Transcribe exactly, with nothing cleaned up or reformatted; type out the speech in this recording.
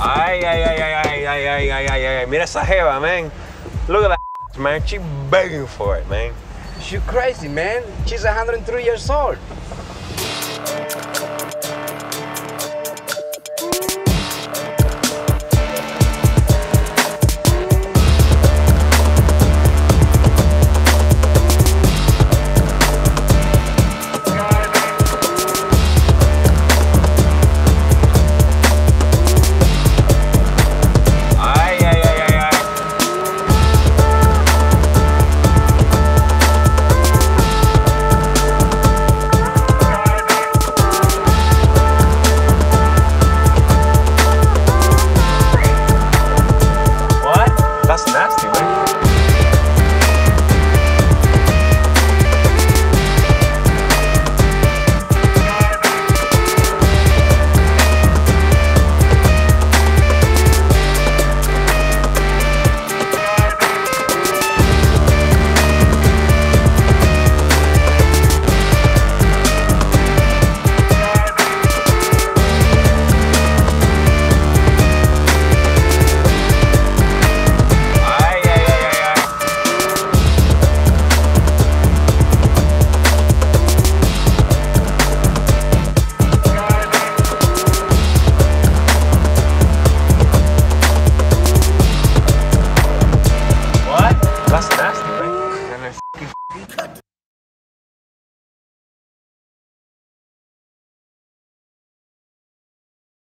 Ay, ay, ay, ay, ay, ay, ay, ay, ay, ay. Mira esa jeva, man. Look at that, man. She begging for it, man. You crazy, man. She's one hundred three years old.